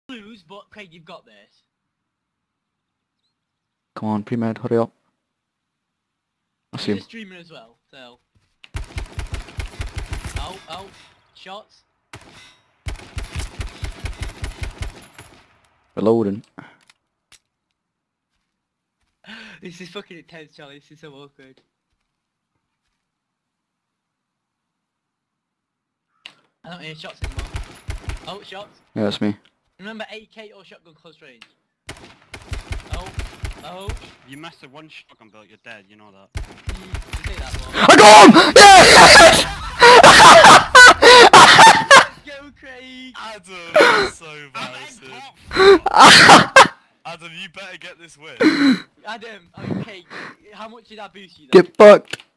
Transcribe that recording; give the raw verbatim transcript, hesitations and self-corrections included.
Lose, but Craig, you've got this. Come on, pre-med, hurry up. I see You're him. a streamer as well, so. Oh, oh, shots. Reloading. This is fucking intense, Charlie. This is so awkward. I don't hear shots anymore. Oh, shots. Yeah, that's me. Remember A K or shotgun close range. Oh, oh. You messed with one shotgun belt, you're dead, you know that. Mm, you say that one. I got him! Yes! Let's go, Craig! Adam, that's so embarrassing. Adam, you better get this win. Adam, okay, how much did that boost you though? Get fucked!